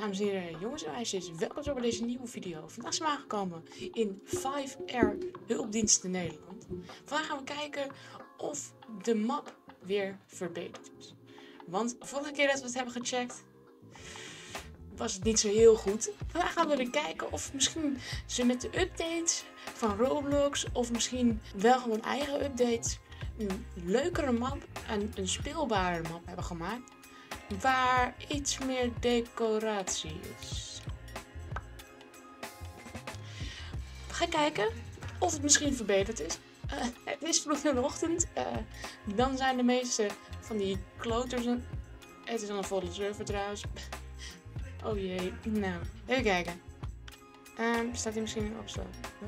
Dames en heren, jongens en meisjes, welkom bij deze nieuwe video. Vandaag zijn we aangekomen in 5R Hulpdiensten Nederland. Vandaag gaan we kijken of de map weer verbeterd is. Want de vorige keer dat we het hebben gecheckt, was het niet zo heel goed. Vandaag gaan we weer kijken of misschien ze met de updates van Roblox of misschien wel gewoon eigen updates een leukere map en een speelbare map hebben gemaakt. Waar iets meer decoratie is. We gaan kijken of het misschien verbeterd is. Het is vroeg in de ochtend. Dan zijn de meeste van die kloters. Het is al een volle server trouwens. Oh jee. Nou, even kijken. Staat hij misschien in opslag?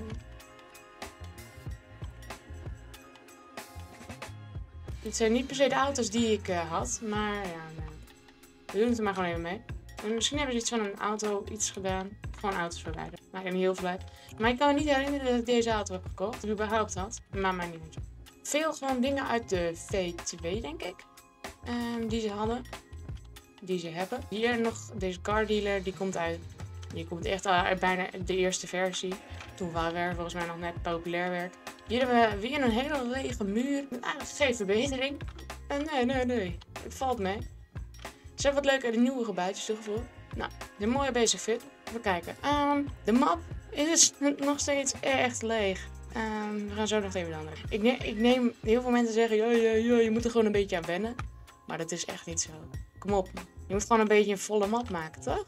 Dit zijn niet per se de auto's die ik had. Maar ja, nou. We doen het er maar gewoon even mee. En misschien hebben ze iets van een auto iets gedaan. Gewoon auto's verwijderen. Maakt me niet heel veel uit. Maar ik kan me niet herinneren dat ik deze auto heb gekocht. Of überhaupt had. Maar mij niet uit. Veel gewoon dingen uit de V2 denk ik. Die ze hadden. Die ze hebben. Hier nog deze car dealer. Die komt uit. Die komt echt uit bijna de eerste versie. Toen Warware volgens mij nog net populair werd. Hier hebben we weer een hele lege muur. Met eigenlijk geen verbetering. Nee. Het valt mee. Ze hebben wat leuke nieuwe gebouwtjes toegevoegd. Nou, de mooie basic fit. Even kijken. De map is nog steeds echt leeg. We gaan zo nog even de andere. Ik neem heel veel mensen zeggen, je moet er gewoon een beetje aan wennen. Maar dat is echt niet zo. Kom op. Je moet gewoon een beetje een volle map maken, toch?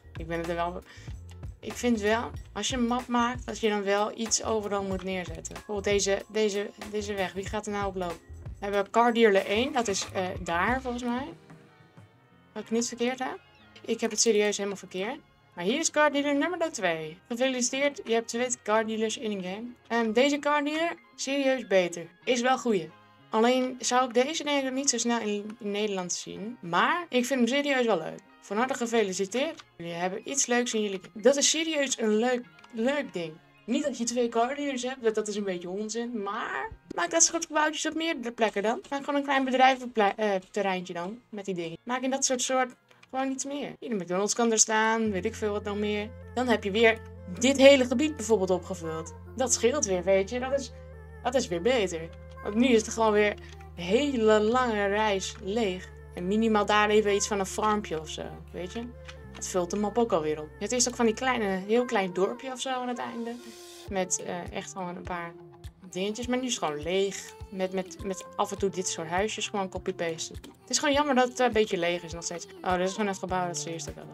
Ik vind wel, als je een map maakt, dat je dan wel iets overal moet neerzetten. Bijvoorbeeld deze weg. Wie gaat er nou op lopen? We hebben car dealer 1. Dat is daar volgens mij. Wat ik niet verkeerd heb. Ik heb het serieus helemaal verkeerd. Maar hier is car dealer nummer 2. Gefeliciteerd, je hebt 2 car dealers in een game. Deze car dealer, serieus beter. Is wel goeie. Alleen zou ik deze denk ik niet zo snel in Nederland zien. Maar ik vind hem serieus wel leuk. Van harte gefeliciteerd. Jullie hebben iets leuks in jullie. Dat is serieus een leuk ding. Niet dat je 2 car dealers hebt, dat is een beetje onzin. Maar maak dat soort gebouwtjes op meerdere plekken dan. Maak gewoon een klein bedrijventerreintje dan, met die dingen. Maak in dat soort gewoon iets meer. Hier de McDonald's kan er staan, weet ik veel wat nog meer. Dan heb je weer dit hele gebied bijvoorbeeld opgevuld. Dat scheelt weer, weet je. Dat is weer beter. Want nu is het gewoon weer een hele lange reis leeg. En minimaal daar even iets van een farmpje of zo, weet je. Dat vult de map ook alweer op. Het is ook van die heel klein dorpje of zo aan het einde. Met echt gewoon een paar dingetjes. Maar nu is het gewoon leeg. Met af en toe dit soort huisjes gewoon copy-pasten. Het is gewoon jammer dat het een beetje leeg is nog steeds. Oh, dit is gewoon het gebouw dat ze eerst hebben.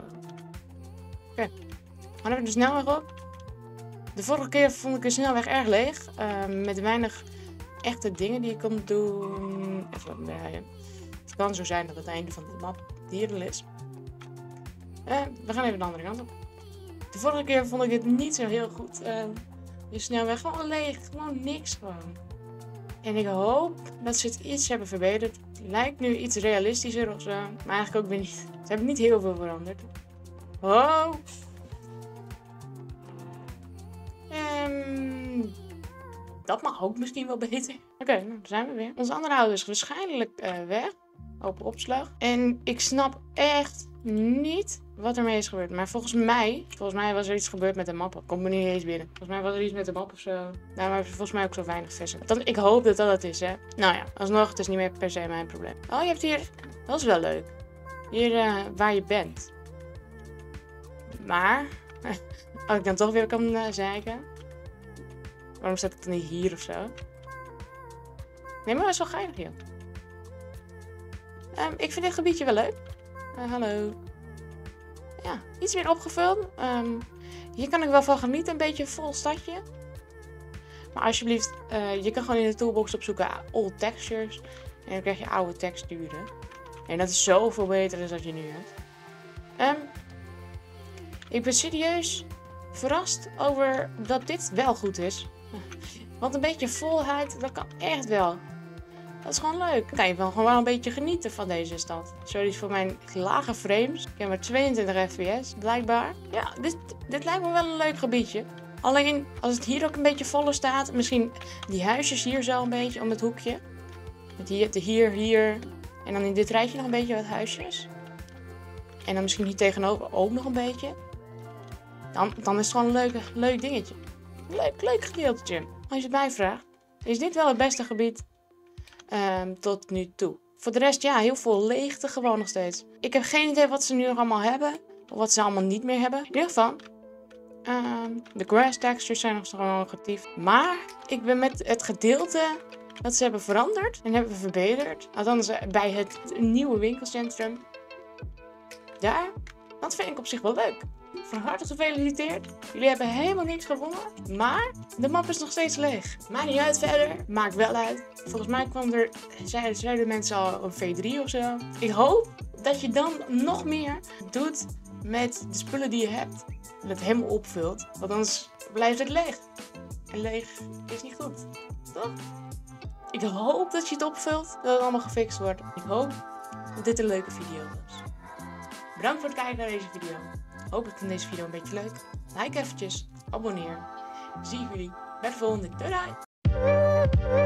Oké. Dan hebben we de snelweg op. De vorige keer vond ik de snelweg erg leeg. Met weinig echte dingen die je kon doen. Even wat draaien. Het kan zo zijn dat het einde van de map hier is. We gaan even de andere kant op. De vorige keer vond ik het niet zo heel goed. De snelweg gewoon leeg. Gewoon niks gewoon. En ik hoop dat ze het iets hebben verbeterd. Het lijkt nu iets realistischer of zo. Maar eigenlijk ook weer niet. Ze hebben niet heel veel veranderd. Oh. Dat mag ook misschien wel beter. Oké, nou, daar zijn we weer. Onze andere auto is waarschijnlijk weg. Open opslag. En ik snap echt niet wat ermee is gebeurd. Maar volgens mij was er iets gebeurd met de map. Komt me niet eens binnen. Volgens mij was er iets met de map of zo. Daarom hebben ze volgens mij ook zo weinig vissen. Ik hoop dat dat het is, hè. Nou ja, alsnog, het is niet meer per se mijn probleem. Oh, je hebt hier... Dat is wel leuk. Hier waar je bent. Maar... als ik dan toch weer kan zeiken. Waarom staat het dan niet hier of zo? Nee, maar dat is wel geinig, joh. Ik vind dit gebiedje wel leuk. Hallo. Ja, iets meer opgevuld. Hier kan ik wel van genieten. Een beetje een vol stadje. Maar alsjeblieft, je kan gewoon in de toolbox opzoeken old textures. En dan krijg je oude texturen. En dat is zoveel beter dan wat je nu hebt. Ik ben serieus verrast over dat dit wel goed is. Want een beetje volheid, dat kan echt wel. Dat is gewoon leuk. Dan kan je wel gewoon een beetje genieten van deze stad. Sorry voor mijn lage frames. Ik heb maar 22 fps, blijkbaar. Ja, dit lijkt me wel een leuk gebiedje. Alleen, als het hier ook een beetje voller staat. Misschien die huisjes hier zo een beetje om het hoekje. Met hier. En dan in dit rijtje nog een beetje wat huisjes. en dan misschien hier tegenover ook nog een beetje, dan is het gewoon een leuk dingetje. Leuk gedeeltje. Als je het mij vraagt, is dit wel het beste gebied tot nu toe. Voor de rest, ja, heel veel leegte gewoon nog steeds. Ik heb geen idee wat ze nu nog allemaal hebben. Of wat ze allemaal niet meer hebben. In ieder geval, de grass textures zijn nog gewoon actief. Maar ik ben met het gedeelte dat ze hebben veranderd en hebben verbeterd. Althans bij het nieuwe winkelcentrum. Daar, dat vind ik op zich wel leuk. Van harte gefeliciteerd. Jullie hebben helemaal niks gewonnen. Maar de map is nog steeds leeg. Maakt niet uit verder. Maakt wel uit. Volgens mij kwam er, zeiden mensen al, een V3 of zo. Ik hoop dat je dan nog meer doet met de spullen die je hebt. En het helemaal opvult. Want anders blijft het leeg. En leeg is niet goed. Toch? Ik hoop dat je het opvult. Dat het allemaal gefixt wordt. Ik hoop dat dit een leuke video was. Bedankt voor het kijken naar deze video. Hopelijk vond deze video een beetje leuk. Like eventjes, abonneer. Zie jullie bij de volgende. Doei doei!